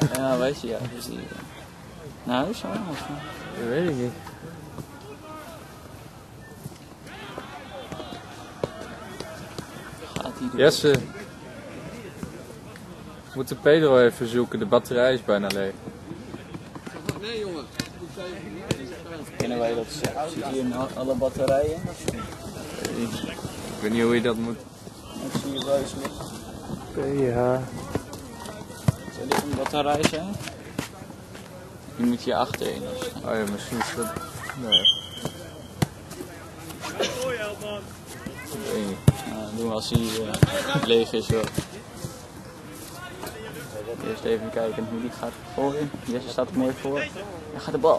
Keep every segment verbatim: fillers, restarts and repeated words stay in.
Ja, weet je, ja. Dus die, nou, is zo. Of, dat weet ik niet. gaat die doen? Jesse. We moeten Pedro even zoeken, de batterij is bijna leeg. Nee jongen. Kennen wij dat zeggen? Zit hier in alle batterijen? Ik weet niet hoe je dat moet. Ik zie je buis liggen. Ja. Zou dit een batterij zijn? Die moet hier achterin. Oh ja, misschien is dat... Nee. Nee. Nou, doen we als hij uh, leeg is wel. Eerst even kijken hoe die gaat gooien. Jesse staat er mooi voor. Daar gaat de bal.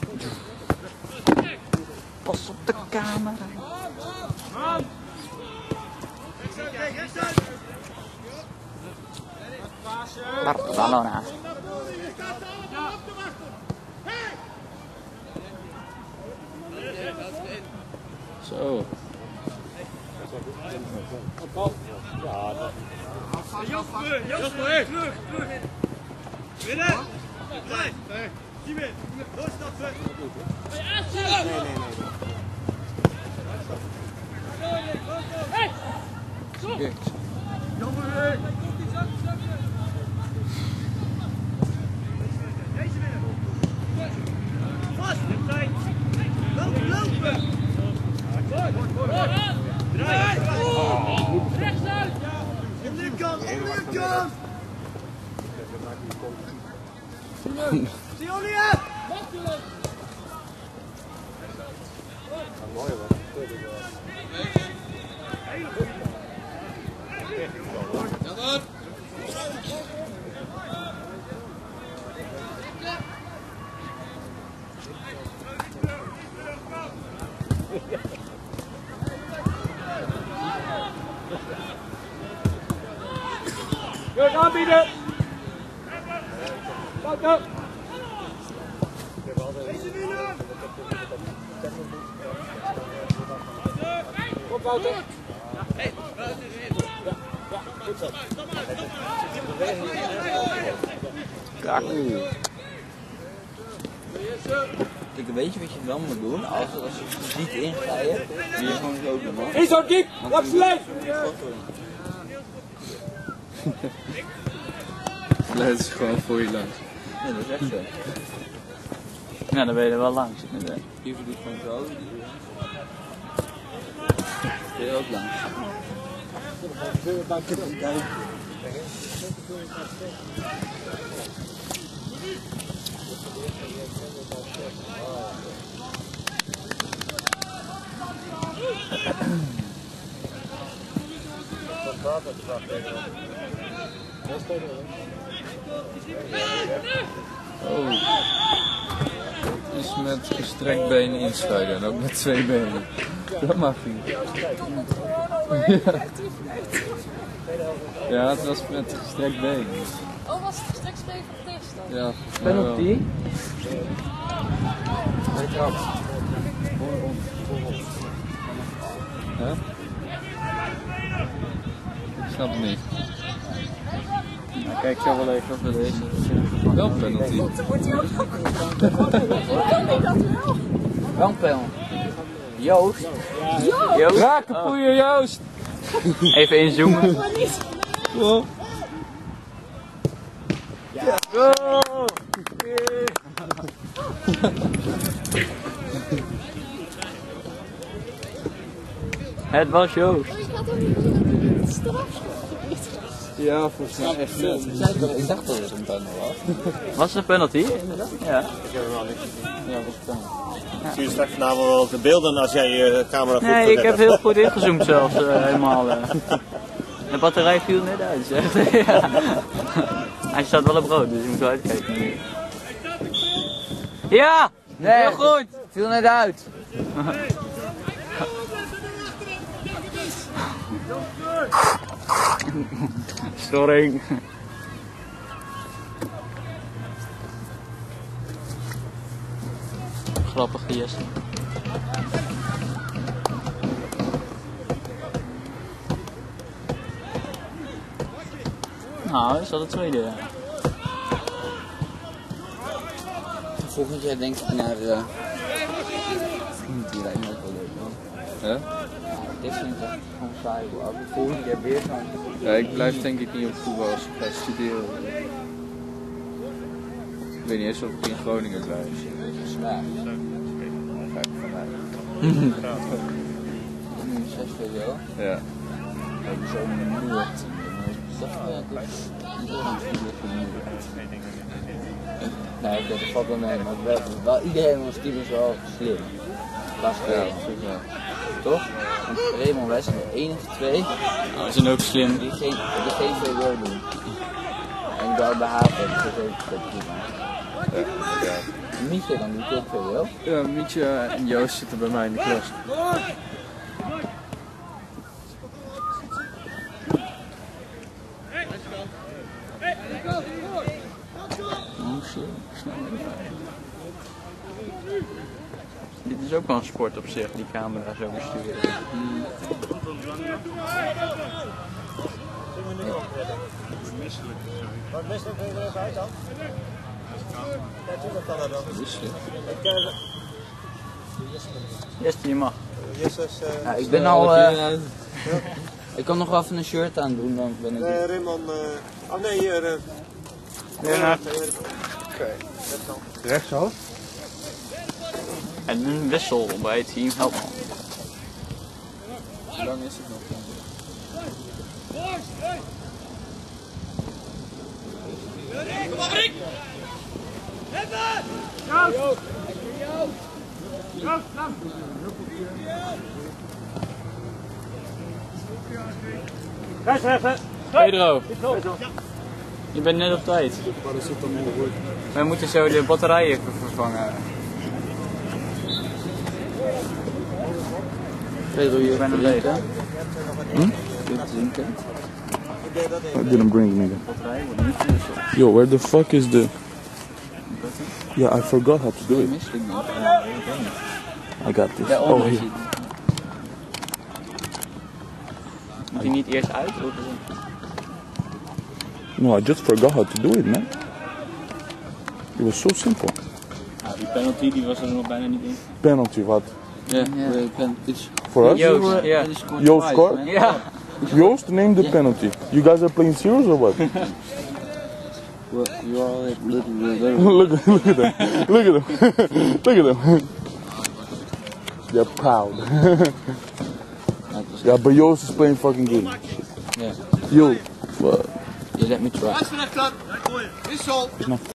Pas op de camera. Barcelona. Zo. Jasper, Jasper, terug, terug. Binnen. Blijf. Zie je. Doorstappen. Nee, nee, nee. Hey! Zo. Jammer. Deze binnen. Vast. Lopen, lopen. Draai. Rechtsuit. Onderkant, onderkant. Zie je niet? Mooi hoor. Goed aanbieden! Foto! Kom Wouter! Hey, Wouter erin! Ja, ja, goed zo! Kijk. Kijk, weet je wat je dan moet doen? Als, als je niet ingrijpt, moet je gewoon zo doen. Is zo diep! Wat slecht! Dat is gewoon voor je langs. Ja, dat is echt zo. Ja, dan ben je er wel langs. Hier doet gewoon zo. Ben je ook langs. Oh. Het is met gestrekt been inscheiden en ook met twee benen. Dat mag niet. Ja. Ja, het was met gestrekt been. Oh, was het gestrekt been van de tegenstander? Ja. Penalty? Huh? Ik snap het niet. Nou, kijk zo wel even of we deze. Wel penalty. Wordt hij ook Hoe kan hij dat wel? Wel een penalty. Joost. Ja! Joost. Rakenpoeier Joost! Even inzoomen. Maar niet. Oh. Ja. Go! Het was Joost. Maar je gaat ook niet het strafschop. Ja, volgens mij echt net. Ik dacht dat het een penalty was. Was het een penalty? Inderdaad? Ja. Ik heb hem al niet gezien. Ja, was een penalty. Zie je straks vanavond wel de beelden als jij je camera goed Nee, ik heb heel goed ingezoomd zelfs, uh, helemaal. Uh. De batterij viel net uit, zeg. Ja. Hij staat wel op rood, dus je moet wel uitkijken nu. Ja! Nee, heel goed! Viel net uit. Storing. Grappige Jesse. Nou, is dat het tweede? Ja. volgend jaar denk ik naar... Uh... Die lijkt me ook wel leuk, man. Ja? Dit vind ik echt gewoon saai, hoor. Als we volgend jaar weer gaan... Ja, ik blijf denk ik niet op voetbal als ik ga studeren. Ik weet niet eens of ik in Groningen blijf. Zwaar. Dan ga ik vanuit. Nu zes V W O. Ja. We hebben zo een moord. Dat Nee, oké, dat valt wel mee, maar wel, wel, iedereen was typisch wel slim. Dat is Ja, ja, op zich wel. toch? Want Raymond, wij zijn de enige twee Nou, ze zijn ook slim. die geen, die geen V W O doen. En ik wou bij haar hebben, dus dat is ook prima. Ja, ja. Mietje dan, die ook V W O. Ja, Mietje en Joost zitten bij mij in de klas. Oh shit, snel even. Dit is ook wel een sport op zich, die camera zo besturen. Hmm. Wat best ook weer even uit dan? Ja, tuurlijk kan dat dan. Jesse, je mag. Jesse is... Uh, Ja, ik ben al... Uh, ik kan nog wel even een shirt aan doen, dan ben ik... uh, Raymond... Uh, oh nee, hier... Uh, Ja. Oké, Rechtshoofd? En een wissel bij het team helpt man. Hoe lang is het nog? Kom maar, Rick! Rechts, rechts, rechts! Pedro, je bent net op tijd. Wij moeten zo de batterijen even vervangen. Pedro, je ben er leeg. leeg. Hm? Kun je drinken? I didn't bring nigga. Batterij wordt niet gewisseld. Yo, where the fuck is the... Yeah, I forgot how to do it. Misselijk man. I got this. Ja, Oh, onder here. zit. Moet hij niet eerst uit? Of... No, I just forgot how to do it, man. It was so simple. Nou, die penalty die was er nog bijna niet in. Penalty, what? Ja, we kunnen dit For us? Joost, ja. Joost scored? Ja. Joost, name the penalty. You guys are playing serious or what? You are like little, little. look, look at them. Look at them. Look at them. They're proud. Yeah, but Joost is playing fucking game. Yeah. Yo, fuck. You let me try. Rechts, rechts, Wissel! It's not